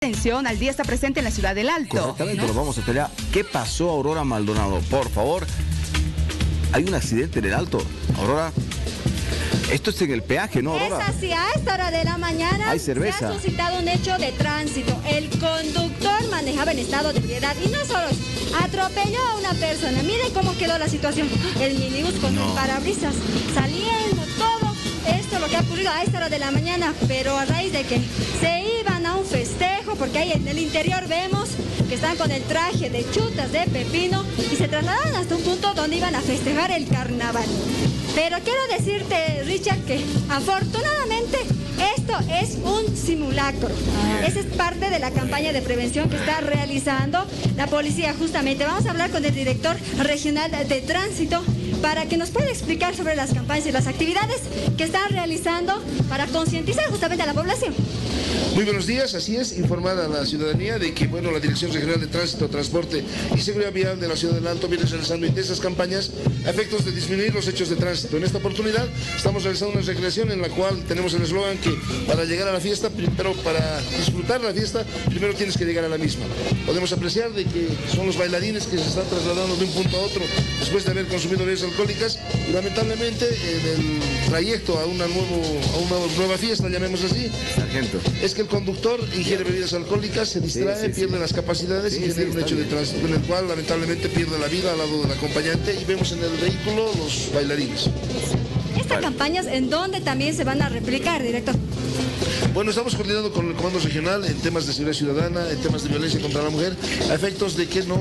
atención al día está presente en la ciudad del Alto. Correctamente, ¿no? Nos vamos a pelear. ¿Qué pasó, Aurora Maldonado? Por favor, hay un accidente en el Alto, Aurora. Esto es en el peaje, ¿no, Aurora? Es así, a esta hora de la mañana Hay cerveza. se ha suscitado un hecho de tránsito. El conductor manejaba en estado de ebriedad y no solo eso, atropelló a una persona. Miren cómo quedó la situación. El minibús con el parabrisas saliendo, todo esto lo que ha ocurrido a esta hora de la mañana, pero a raíz de que se iban a un festejo, porque ahí en el interior vemos que están con el traje de chutas de pepino y se trasladaron hasta un punto donde iban a festejar el carnaval. Pero quiero decirte, Richard, que afortunadamente esto es un simulacro. Esa es parte de la campaña de prevención que está realizando la policía justamente. Vamos a hablar con el director regional de tránsito para que nos pueda explicar sobre las campañas y las actividades que están realizando para concientizar justamente a la población. Muy buenos días, así es, informar a la ciudadanía de que, bueno, la Dirección Regional de Tránsito, Transporte y Seguridad Vial de la Ciudad del Alto viene realizando intensas campañas a efectos de disminuir los hechos de tránsito. En esta oportunidad estamos realizando una recreación en la cual tenemos el eslogan que para llegar a la fiesta, pero para disfrutar la fiesta, primero tienes que llegar a la misma. Podemos apreciar de que son los bailarines que se están trasladando de un punto a otro después de haber consumido bebidas alcohólicas y lamentablemente en el trayecto a una nueva fiesta, llamémoslo así, Sargento, es que el conductor ingiere bebidas alcohólicas, se distrae, pierde las capacidades y genera un hecho de tránsito en el cual lamentablemente pierde la vida al lado del acompañante y vemos en el vehículo los bailarines. Estas campañas, ¿en dónde también se van a replicar, director? Bueno, estamos coordinando con el Comando Regional en temas de seguridad ciudadana, en temas de violencia contra la mujer, a efectos de que no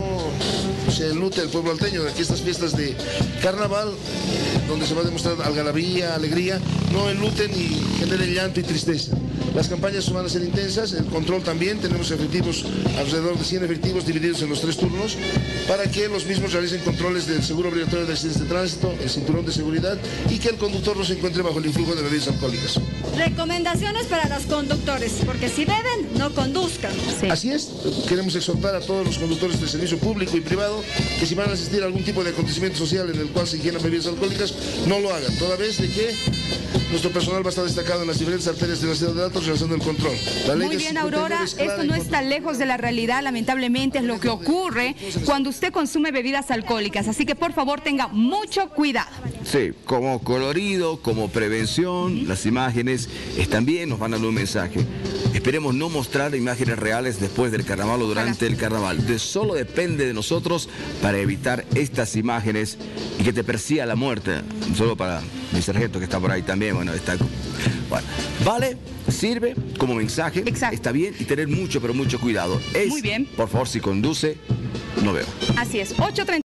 se enlute el pueblo alteño, de que estas fiestas de carnaval, donde se va a demostrar algarabía, alegría, no enluten y generen llanto y tristeza. Las campañas van a ser intensas, el control también, tenemos efectivos, alrededor de 100 efectivos divididos en los 3 turnos, para que los mismos realicen controles del seguro obligatorio de accidentes de tránsito, el cinturón de seguridad y que el conductor no se encuentre bajo el influjo de bebidas alcohólicas. Recomendaciones para los conductores, porque si beben, no conduzcan. Sí. Así es, queremos exhortar a todos los conductores de servicio público y privado que si van a asistir a algún tipo de acontecimiento social en el cual se ingieran bebidas alcohólicas, no lo hagan, toda vez de que nuestro personal va a estar destacado en las diferentes arterias de la ciudad de Alto realizando el control. Muy bien, Aurora, esto no está lejos de la realidad, lamentablemente es lo que ocurre cuando usted consume bebidas alcohólicas, así que por favor tenga mucho cuidado. sí, como colorido, como prevención, las imágenes están bien, nos van dando un mensaje. Esperemos no mostrar imágenes reales después del carnaval o durante el carnaval. Solo depende de nosotros para evitar estas imágenes y que te persiga la muerte. Solo para mi sargento que está por ahí también, bueno, vale, sirve como mensaje, está bien y tener mucho, pero mucho cuidado. Muy bien. Por favor, si conduce, no veo. Así es, 8:30.